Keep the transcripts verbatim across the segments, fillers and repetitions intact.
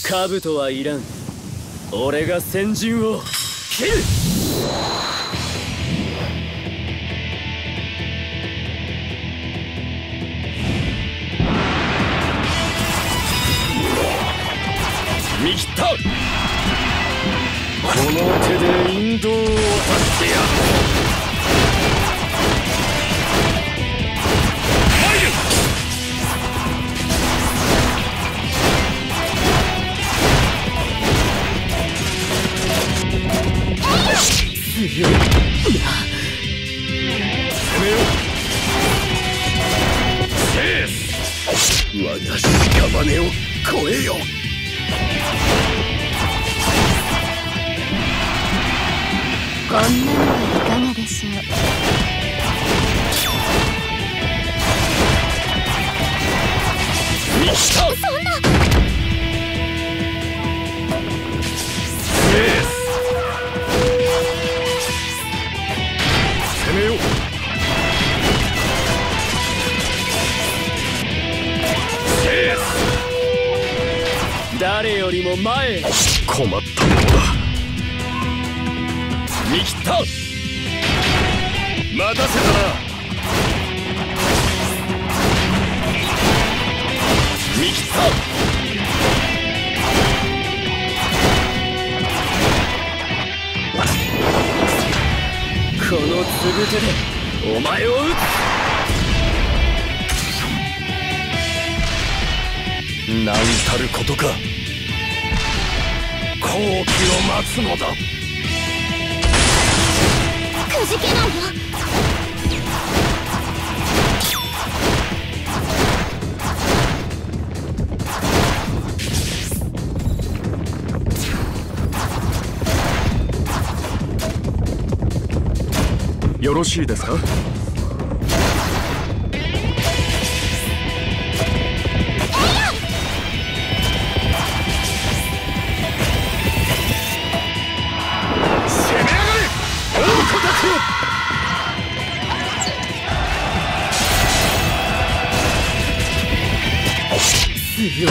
兜はいらん。俺が先陣を切る。見切った。この手で引導を渡してやる。強い。攻めよ。セース。我が屍を超えよ。 こんなのはいかがでしょう。 見した。 そんな。 セース。攻めよ。セース。誰よりも前へ。困ったものだ。見切った。待たせたな。見切った。このつぶてでお前を撃つ。なんたることか。好機を待つのだ。 くじけないよ。 よろしいですか。強い。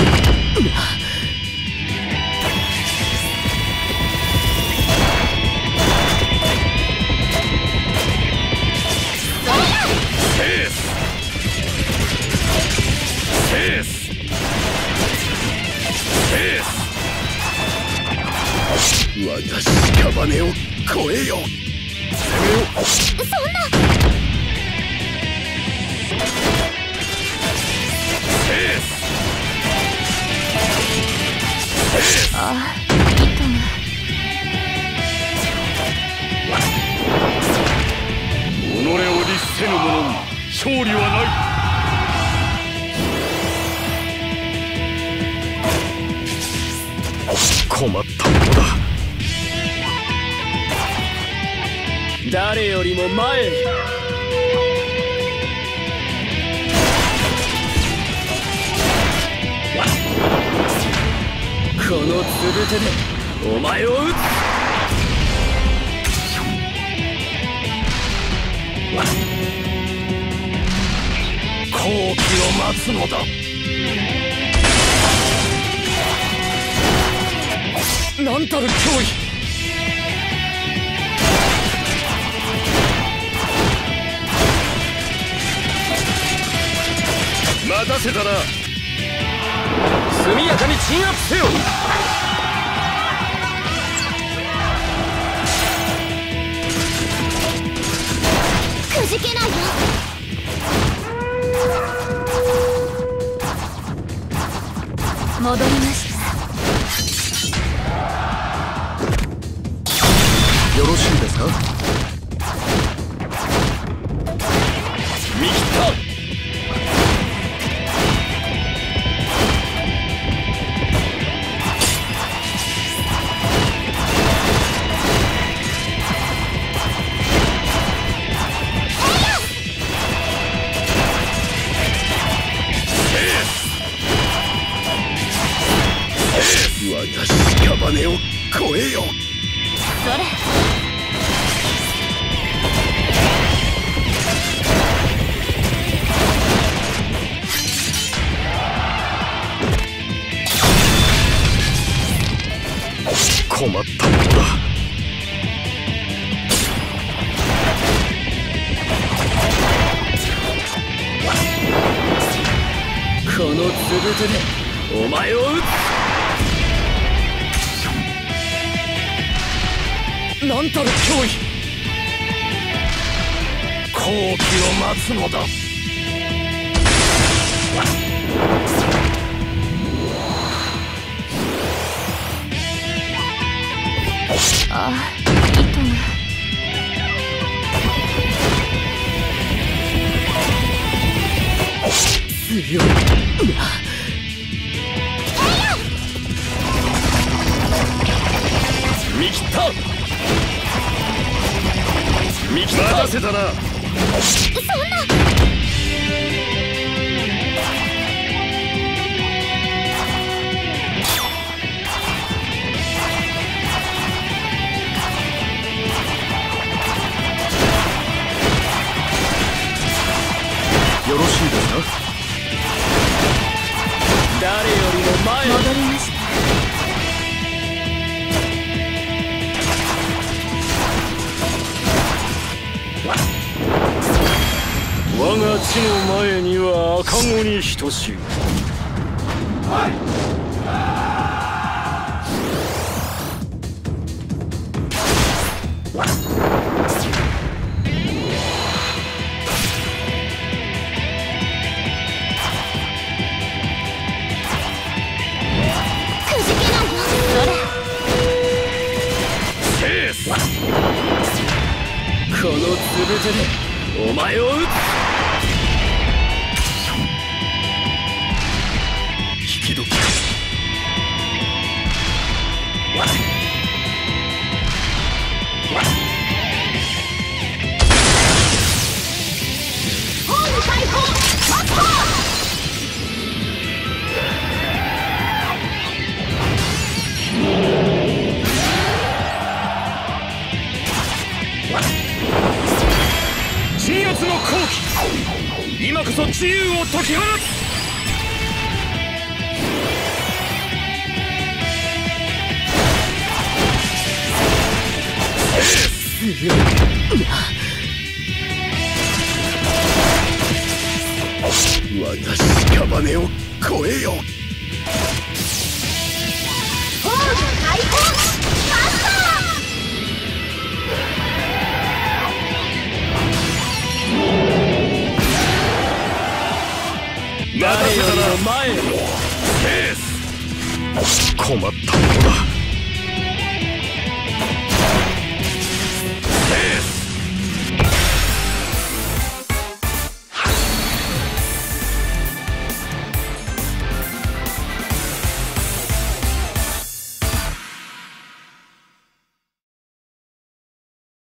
我が屍を超えよ。攻めよ。 そんな。ああ、糸が。 己を律せぬ者に勝利はない。困ったものだ。誰よりも前へ。このつぶてでお前を撃つ。好機を待つのだ。なんたる脅威。待たせたな。速やかに鎮圧せよ。 くじけないよ。戻りました。 よろしいですか。見切った。我が屍を超えよ。 それ。 困ったものだ。このつぶてでお前を撃つ。なんたる脅威。好機を待つのだ。 ああ、糸が強い。見切った。見切った。待たせたな。 そんな。 よろしいですか。誰よりも前へ戻りました。 我が地の前には赤子に等しい。このつぶてでお前を撃つ。引き時か。 ホーム解放マスター。 鎮圧の好機。今こそ自由を解き放つ。我が屍を超えよ。 ホーム解放マスター。 誰よりも前へ。困ったものだ。